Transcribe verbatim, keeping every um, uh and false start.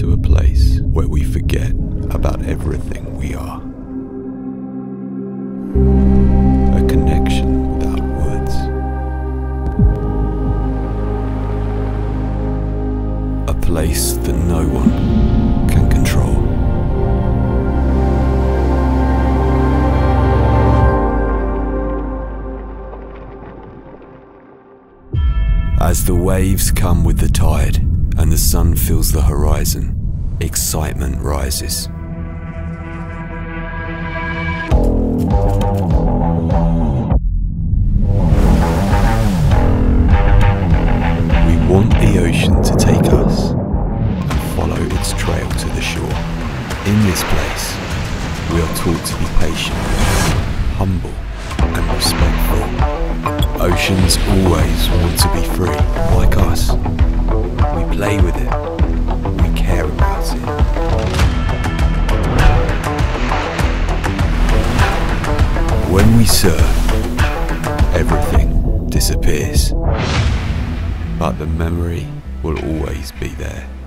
to a place where we forget about everything we are. A connection without words. A place that no one can control. As the waves come with the tide and the sun fills the horizon, excitement rises. We want the ocean to take us and follow its trail to the shore. In this place, we are taught to be patient, humble, and respectful. Oceans always want to be free, like us. We play with it, we care about it. When we surf, everything disappears, but the memory will always be there.